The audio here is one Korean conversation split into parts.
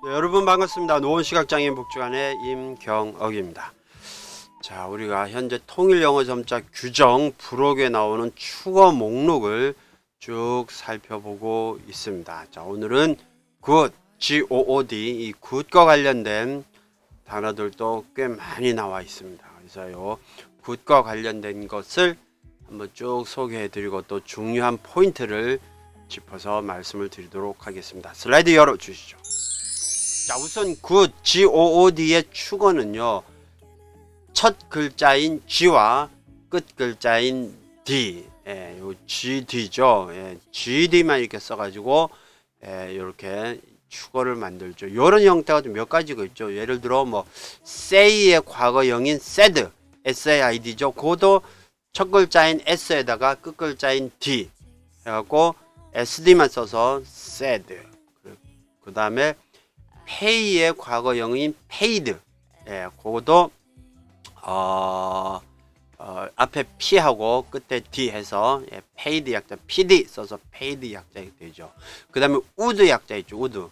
네, 여러분 반갑습니다. 노원시각장애인 복지관의 임경억입니다. 자, 우리가 현재 통일영어점자 규정 부록에 나오는 추거 목록을 쭉 살펴보고 있습니다. 자, 오늘은 good, G-O-O-D, 이 good과 관련된 단어들도 꽤 많이 나와 있습니다. 그래서요, good과 관련된 것을 한번 쭉 소개해 드리고 또 중요한 포인트를 짚어서 말씀을 드리도록 하겠습니다. 슬라이드 열어 주시죠. 자, 우선 good, G-O-O-D의 축어는요, 첫 글자인 G와 끝 글자인 D, 요 GD죠. GD만 이렇게 써가지고 이렇게 축어를 만들죠. 이런 형태가 좀 몇 가지가 있죠. 예를 들어 뭐 say의 과거형인 said, S-A-I-D죠. 그것도 첫 글자인 S에다가 끝 글자인 D 해갖고 SD만 써서 said. 그 다음에 pay의 과거형인 paid, 그것도 앞에 P하고 끝에 D 해서 paid 약자 PD 써서 paid 약자 되죠. 그 다음에 would 약자 있죠. would,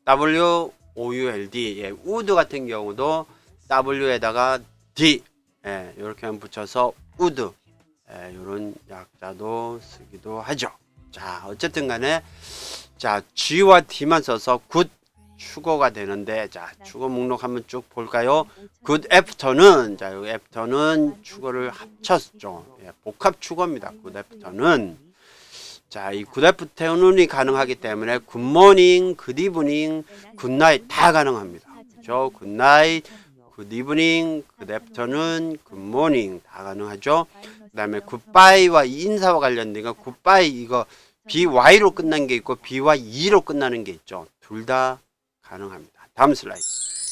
W-O-U-L-D, would 같은 경우도 W에다가 D 이렇게 붙여서 would, 이런 약자도 쓰기도 하죠. 자, 어쨌든 간에 자, G와 D만 써서 good 축어가 되는데, 자, 축어 목록 한번 쭉 볼까요? good after는, 자, 여기 after는 축어를 합쳤죠. 복합 축어입니다. good after는. 자, 이 good afternoon이 가능하기 때문에 good morning, good evening, good night 다 가능합니다. 그렇죠? good night, good evening, good afternoon, good morning 다 가능하죠. 그 다음에 goodbye와 인사와 관련된 거, goodbye 이거 by로 끝난 게 있고 by와 e로 끝나는 게 있죠. 둘 다 가능합니다. 다음 슬라이드.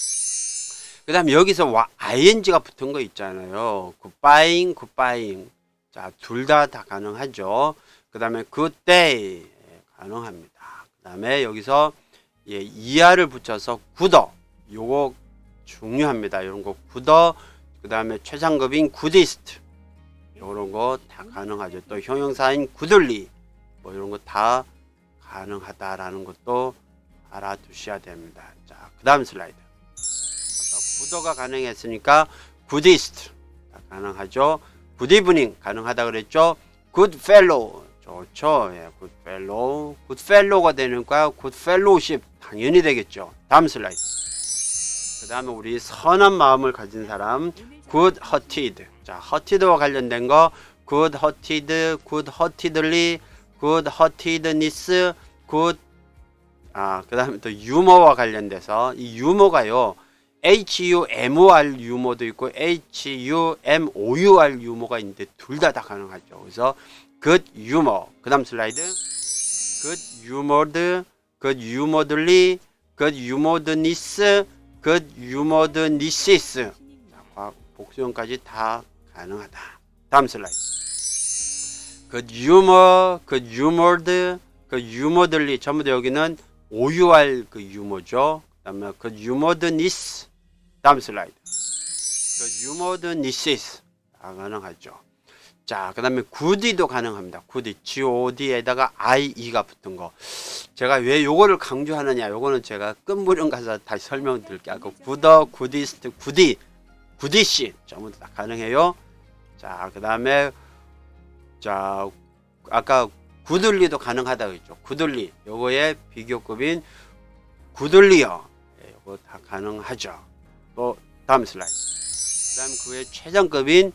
그 다음에 여기서 ing가 붙은 거 있잖아요. goodbying, goodbying. 자, 둘 다 가능하죠. 그 다음에 good day 가능합니다. 그 다음에 여기서 er를 붙여서 gooder, 요거 중요합니다. 이런 거 gooder. 그 다음에 최상급인 goodest, 요런 거 다 가능하죠. 또 형용사인 goodly, 뭐 이런 거 다 가능하다라는 것도 알아두셔야 됩니다. 자, 그 다음 슬라이드. 아까 구더가 가능했으니까 goodest 가능하죠. good evening 가능하다 그랬죠. good fellow 좋죠. good fellow, good fellow가 되니까 good fellowship 당연히 되겠죠. 다음 슬라이드. 그 다음에 우리 선한 마음을 가진 사람 good hearted. 자, hearted와 관련된 거 good hearted, good heartedly, good heartedness, good, 그 다음에 또 유머와 관련돼서 이 유머가요, HUMOR 유머도 있고 HUMOUR 유머가 있는데 둘 다 가능하죠. 그래서 good humor. 그 다음 슬라이드. good humored, good humoredly, good humoredness, good humorednesses. 복수형까지 다 가능하다. 다음 슬라이드. good humor, good humored, good humoredly 전부 다 여기는 OUR 그 유머죠. 그 다음에 그 humoredness. 다음 슬라이드. 그 humorednesses 다 가능하죠. 자, 그 다음에 good도 가능합니다. good, G-O-D에다가 I-E가 붙은 거. 제가 왜 요거를 강조하느냐, 요거는 제가 끝부분 가서 다시 설명드릴게요. good, goodest, goody, goodish 전부 다 가능해요. 자, 그 다음에 자, 아까 구들리도 가능하다 그랬죠. 구들리 요거의 비교급인 구들리어, 요거 다 가능하죠. 또 다음 슬라이드. 그 다음 그의 최상급인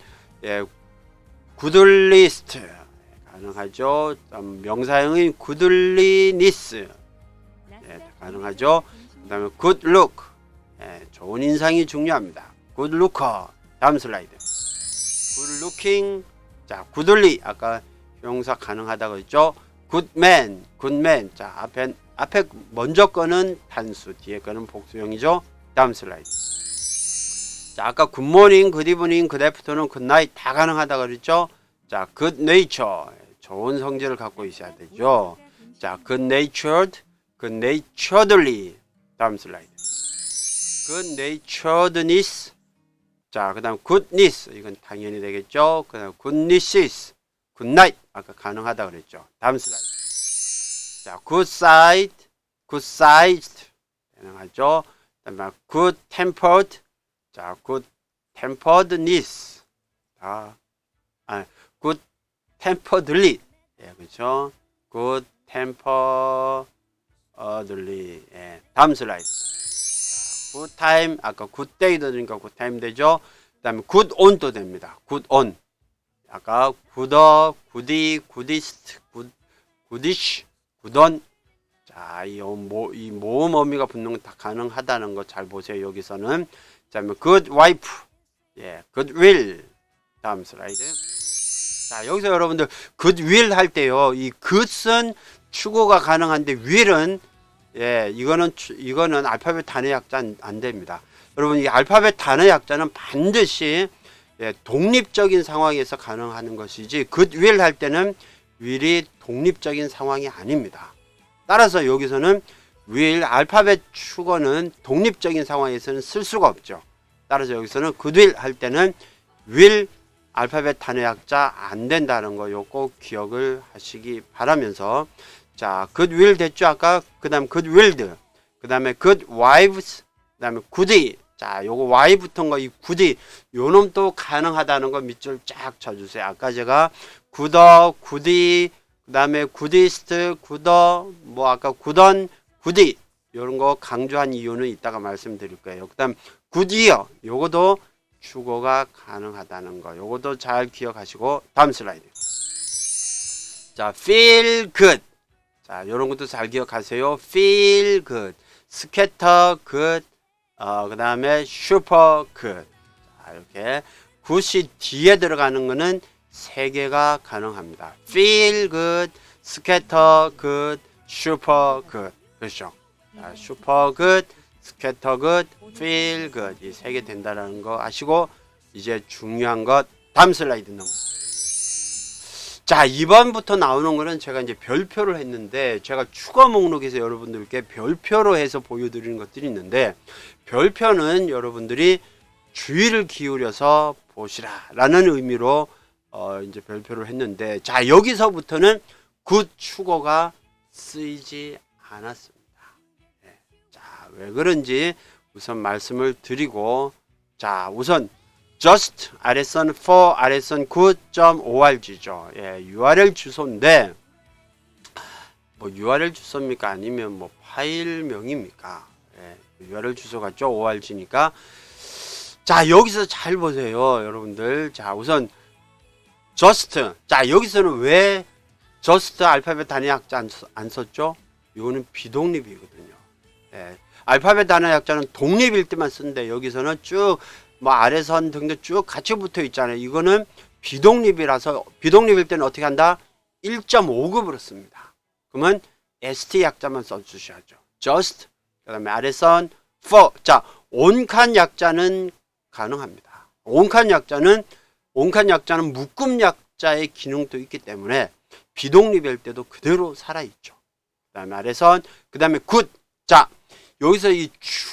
구들리스트 가능하죠. 명사형인 구들리니스 가능하죠. 그 다음에 good look, 좋은 인상이 중요합니다. good looker. 다음 슬라이드. good looking. 자, 구들리 아까 형용사 가능하다고 했죠. good man, good man. 자, 앞에 먼저 거는 단수, 뒤에 거는 복수형이죠. 다음 슬라이드. 자, 아까 good morning, good evening, good afternoon, good night 다 가능하다고 그랬죠. 자, good nature 좋은 성질을 갖고 있어야 되죠. 자, good natured, good naturedly. 다음 슬라이드. good naturedness. 자, 그 다음 goodness 이건 당연히 되겠죠. 그 다음 goodnesses, good night 아까 가능하다 그랬죠. 다음 슬라이드. 자, good sight, good sized 가능하죠. 그다음에 good tempered. 자, good temperedness. good temperedly. 예, 그렇죠. good temperedly. 예, 다음 슬라이드. 자, good time. 아까 good day 되니까 good time 되죠. 그다음에 good on도 됩니다. good on. 아까 gooder, goody, goodist, goodish, goodon. 자, 이 모음 어미가 붙는 건 다 가능하다는 거 잘 보세요. 여기서는. 그다음에 good wife. 예, good will. 다음 슬라이드. 자, 여기서 여러분들 good will 할 때요. 이 good은 추고가 가능한데 will은 예, 이거는 알파벳 단어 약자 안 됩니다. 여러분, 이 알파벳 단어 약자는 반드시 예, 독립적인 상황에서 가능한 것이지 good will 할 때는 will이 독립적인 상황이 아닙니다. 따라서 여기서는 will 알파벳 축어는 독립적인 상황에서는 쓸 수가 없죠. 따라서 여기서는 good will 할 때는 will 알파벳 단어 약자 안 된다는 거 요거 기억을 하시기 바라면서 자, good will 됐죠. 아까 그다음 good willed, 그다음에 good wives, 그다음에 goody. 자, 요거 Y 붙은 거 이 goody 요 놈도 가능하다는 거 밑줄 쫙 쳐주세요. 아까 제가 gooder, goody, 그다음에 goodist, gooder, 뭐 아까 goodon, goody 요런 거 강조한 이유는 이따가 말씀드릴 거예요. 그다음 goodyear 요거도 주어가 가능하다는 거 요것도 잘 기억하시고 다음 슬라이드. 자, feel good. 자, 요런 것도 잘 기억하세요. feel good, scatter good, 그 다음에 super good. 자, 이렇게 good이 뒤에 들어가는 거는 3개가 가능합니다. feel good, scatter good, super good. 그렇죠? 자, super good, scatter good, feel good. 이 3개 된다는 거 아시고 이제 중요한 것 다음 슬라이드 넘어. 자, 2번부터 나오는 거는 제가 이제 별표를 했는데 제가 추가 목록에서 여러분들께 별표로 해서 보여드리는 것들이 있는데 별표는 여러분들이 주의를 기울여서 보시라 라는 의미로 이제 별표를 했는데 자, 여기서부터는 good 축어가 쓰이지 않았습니다. 네. 자, 왜 그런지 우선 말씀을 드리고 자, 우선 just 아래선 for 아래선 good.org죠. 예, URL 주소인데 뭐 URL 주소입니까? 아니면 뭐 파일명입니까? 예, URL 주소 같죠? org니까. 자, 여기서 잘 보세요, 여러분들. 자, 우선 just. 자, 여기서는 왜 just 알파벳 단위 약자 안 썼죠? 이거는 비독립이거든요. 예, 알파벳 단위 약자는 독립일 때만 쓰는데 여기서는 쭉 뭐 아래선 등등 쭉 같이 붙어 있잖아요. 이거는 비독립이라서 비독립일 때는 어떻게 한다? 1.5급으로 씁니다. 그러면 ST 약자만 써주셔야죠. just 그 다음에 아래선 for. 자, 온칸 약자는 가능합니다. 온칸 약자는 묶음 약자의 기능도 있기 때문에 비독립일 때도 그대로 살아있죠. 그 다음에 아래선 그 다음에 good. 자, 여기서 이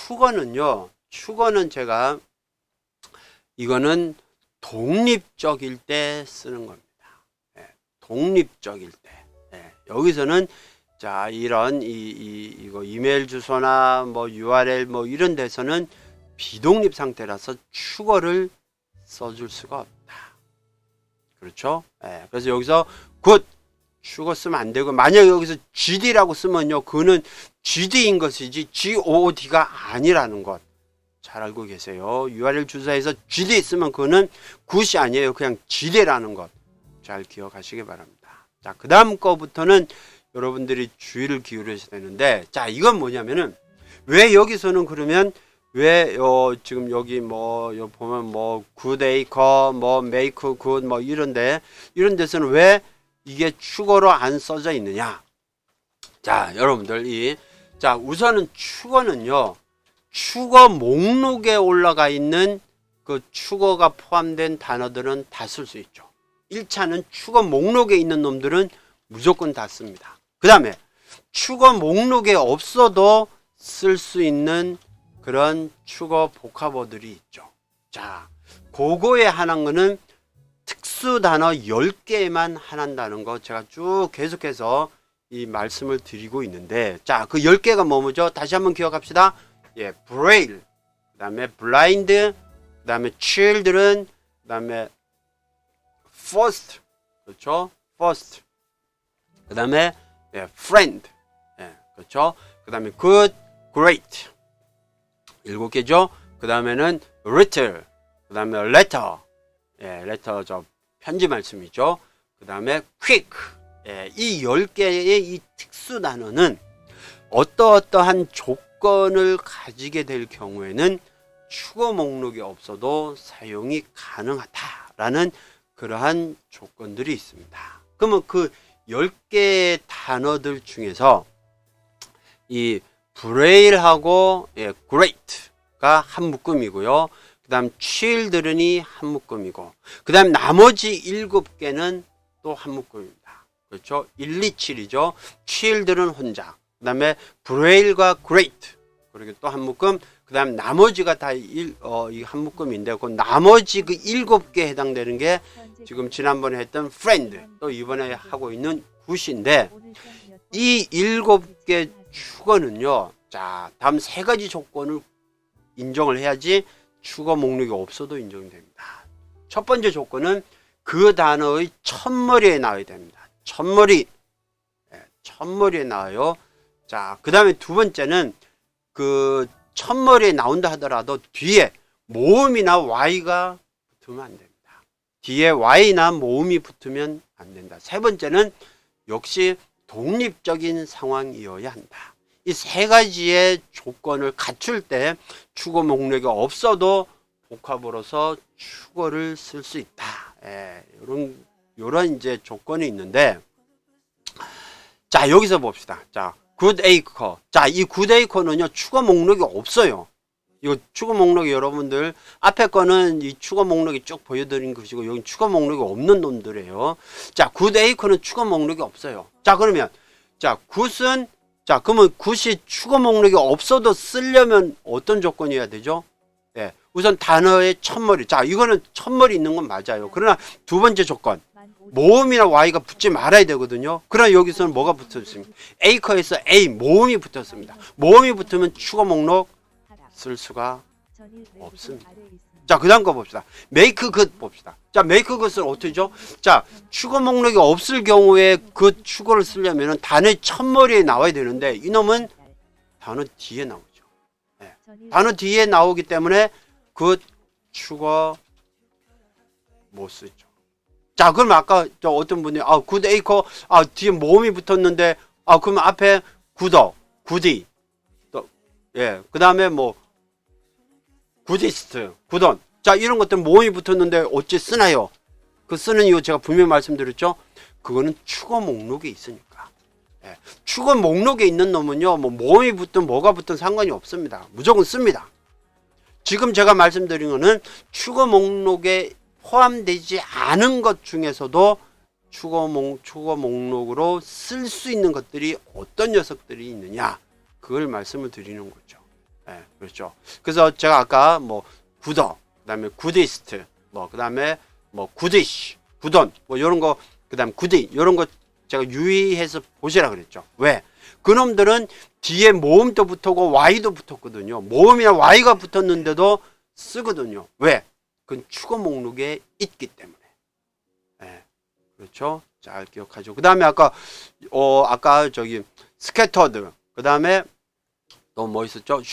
축어는 제가 이거는 독립적일 때 쓰는 겁니다. 네, 독립적일 때. 네, 여기서는 자, 이런 이거 이메일 주소나 뭐 URL 뭐 이런 데서는 비독립 상태라서 축어를 써줄 수가 없다. 그렇죠? 네, 그래서 여기서 good 축어 쓰면 안 되고 만약에 여기서 GD라고 쓰면요, 그거는 GD인 것이지 GOOD가 아니라는 것. 잘 알고 계세요. URL 주소에서 GD 쓰면 그거는 굿이 아니에요. 그냥 GD라는 것. 잘 기억하시기 바랍니다. 자, 그 다음 거부터는 여러분들이 주의를 기울여야 되는데 자, 이건 뭐냐면은 왜 여기서는 그러면 왜 지금 여기 뭐 보면 뭐 good acre 뭐 make good 뭐 이런 데서는 왜 이게 축어로 안 써져 있느냐? 자, 여러분들 자, 우선은 축어는요. 축어 목록에 올라가 있는 그 축어가 포함된 단어들은 다 쓸 수 있죠. 1차는 축어 목록에 있는 놈들은 무조건 다 씁니다. 그 다음에 축어 목록에 없어도 쓸 수 있는 그런 축어 복합어들이 있죠. 자, 그거에 한한 거는 특수 단어 10개만 한한다는 거 제가 쭉 계속해서 이 말씀을 드리고 있는데, 자, 그 10개가 뭐죠? 다시 한번 기억합시다. 예, braille, 그 다음에 blind, 그 다음에 children, 그 다음에 first, 그렇죠? first, 그 다음에 예, friend, 예, 그렇죠? 그 다음에 good, great, 7개죠? 그 다음에는 little, 그 다음에 letter, 예, letter 저 편지 말씀이죠. 그 다음에 quick, 예, 이 10개의 이 특수 단어는 어떠한 조건을 가지게 될 경우에는 주어 목록이 없어도 사용이 가능하다라는 그러한 조건들이 있습니다. 그러면 그 10개의 단어들 중에서 이 브레일하고 예, great가 한 묶음이고요. 그 다음 children이 한 묶음이고, 그 다음 나머지 7개는 또 한 묶음입니다. 그렇죠? 1, 2, 7이죠. children 혼자, 그 다음에 브레일과 great, 그리고 또 한 묶음, 그 다음 나머지가 다 이 한 묶음인데, 그 나머지 그 7개에 해당되는 게 지금 지난번에 했던 friend, 또 이번에 하고 있는 굿인데, 이 7개 주어는요, 자, 다음 3가지 조건을 인정을 해야지 주어 목록이 없어도 인정이 됩니다. 첫 번째 조건은 그 단어의 첫머리에 나와야 됩니다. 첫머리, 예, 첫머리에 나와요. 자, 그 다음에 두 번째는 그 첫머리에 나온다 하더라도 뒤에 모음이나 y가 붙으면 안 됩니다. 뒤에 y나 모음이 붙으면 안 된다. 세 번째는 역시 독립적인 상황이어야 한다. 이 3가지의 조건을 갖출 때 주어 목록이 없어도 복합으로서 주어를 쓸 수 있다. 예, 요런 이제 조건이 있는데, 자, 여기서 봅시다. 자, good acre. 자, 이 good acre는요, 주어 목록이 없어요. 이거 주어 목록이 여러분들 앞에 거는 이 주어 목록이 쭉 보여드린 것이고, 여기 주어 목록이 없는 놈들이에요. 자, good acre는 주어 목록이 없어요. 자, 그러면 자, good은, 자, 그러면 good이 주어 목록이 없어도 쓰려면 어떤 조건이어야 되죠? 예, 우선 단어의 첫머리. 자, 이거는 첫머리 있는 건 맞아요. 그러나 두 번째 조건, 모음이나 y가 붙지 말아야 되거든요. 그러나 여기서는 뭐가 붙었습니까? acre에서 a, 모음이 붙었습니다. 모음이 붙으면 주어 목록 쓸 수가 없습니다. 자, 그 다음 거 봅시다. make good 봅시다. 자, make good은 어떻게죠? 자, 주어 목록이 없을 경우에 그 주어를 쓰려면 단어의 첫머리에 나와야 되는데, 이놈은 단어 뒤에 나오죠. 네. 단어 뒤에 나오기 때문에 그 주어 못 쓰죠. 자, 그럼 아까 저 어떤 분이 good acre, 뒤에 모음이 붙었는데, 그러면 앞에 good어, goody, 또, 예, 그 다음에 뭐 goodist, goodon. 자, 이런 것들 모음이 붙었는데 어찌 쓰나요? 그 쓰는 이유 제가 분명히 말씀드렸죠. 그거는 주어 목록에 있으니까. 예, 주어 목록에 있는 놈은요, 뭐 모음이 붙든 뭐가 붙든 상관이 없습니다. 무조건 씁니다. 지금 제가 말씀드린 거는 주어 목록에 포함되지 않은 것 중에서도 주어 목록으로 쓸 수 있는 것들이 어떤 녀석들이 있느냐, 그걸 말씀을 드리는 거죠. 예, 그렇죠. 그래서 제가 아까 뭐 구더, 그 다음에 goodist, 그 다음에 뭐 goodish, goodon, 뭐 요런 거, 그 다음 goody, 요런 거 제가 유의해서 보시라 그랬죠. 왜? 그놈들은 뒤에 모음도 붙었고 y도 붙었거든요. 모음이나 y가 붙었는데도 쓰거든요. 왜? 그건 주어 목록에 있기 때문에. 예, 그렇죠. 잘 기억하죠. 그 다음에 아까 저기 scattered, 그 다음에 또 뭐 있었죠?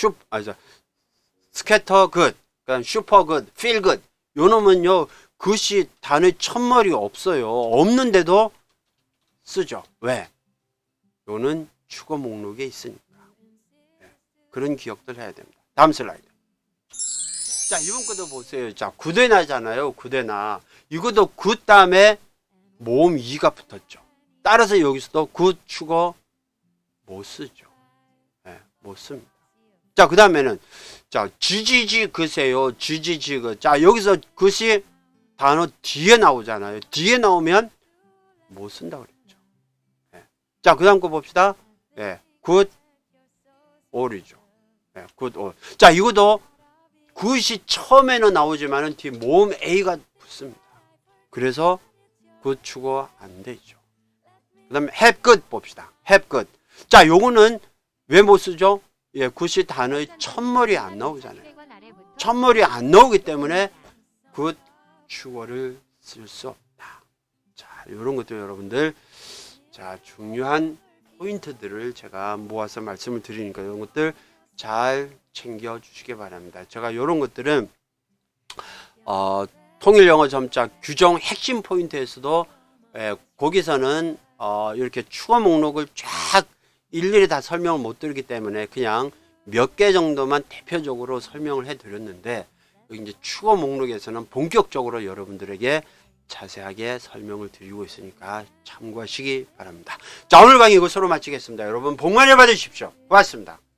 scatter good, 그 다음 super good, feel good. 요 놈은요, 그것이 단어의 첫머리 없어요. 없는데도 쓰죠. 왜? 요는 주어 목록에 있으니까. 네, 그런 기억들 해야 됩니다. 다음 슬라이드. 자, 이번 것도 보세요. 자, 구대나잖아요. 구대나. 이것도 그 다음에 모음 2가 붙었죠. 따라서 여기서도 그 주어 못 쓰죠. 네, 못 씁니다. 자, 그 다음에는 자, GGG 그세요. GGG 그. 자, 여기서 그것이 단어 뒤에 나오잖아요. 뒤에 나오면 못 쓴다고 그랬죠. 네. 자, 그 다음 거 봅시다. 네, good all이죠. 네, good all. 자, 이것도 그것이 처음에는 나오지만은 뒤에 모음 A가 붙습니다. 그래서 그 주어 안 되죠. 그 다음에 have good 봅시다. have good. 자, 요거는 왜 못 쓰죠? 예, 굿이 단어의 첫머리 안 나오잖아요. 첫머리 안 나오기 때문에 굿 주어를 쓸 수 없다. 자, 요런 것도 여러분들, 자, 중요한 포인트들을 제가 모아서 말씀을 드리니까 이런 것들 잘 챙겨 주시기 바랍니다. 제가 이런 것들은 통일영어 점자 규정 핵심 포인트에서도 거기서는 이렇게 추가 목록을 쫙 일일이 다 설명을 못 드리기 때문에 그냥 몇 개 정도만 대표적으로 설명을 해 드렸는데, 여기 이제 추가 목록에서는 본격적으로 여러분들에게 자세하게 설명을 드리고 있으니까 참고하시기 바랍니다. 자, 오늘 강의 이것으로 마치겠습니다. 여러분 복 많이 받으십시오. 고맙습니다.